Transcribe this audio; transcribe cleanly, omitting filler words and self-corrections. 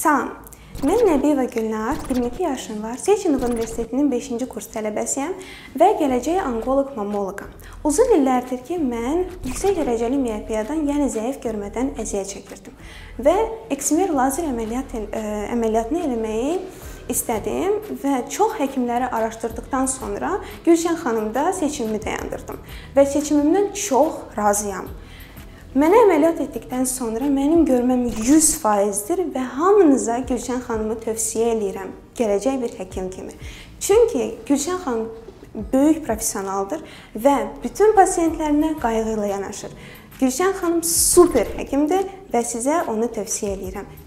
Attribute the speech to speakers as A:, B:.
A: Salam, mən Nəbiyeva Gülnar, 22 yaşım var, Seçenov Universitetinin 5-ci kurs tələbəsiyəm və gələcək onkoloq-mammoloqam. Uzun illərdir ki, mən yüksək dərəcəli miyopiyadan, yəni zəif görmədən əziyyət çəkirdim və eksimer lazer əməliyyatını eləməyi istədim və çox həkimləri araşdırdıqdan sonra Gülşən xanımda seçimimi dayandırdım və seçimimdən çox razıyam. Mənə əməliyyat etdikdən sonra mənim görməm 100%-dir və hamınıza Gülşən xanımı tövsiyə edirəm, gələcək bir həkim kimi. Çünki Gülşən xanım böyük professionaldır və bütün pasiyentlərinə qayğı ilə yanaşır. Gülşən xanım super həkimdir və sizə onu tövsiyə edirəm.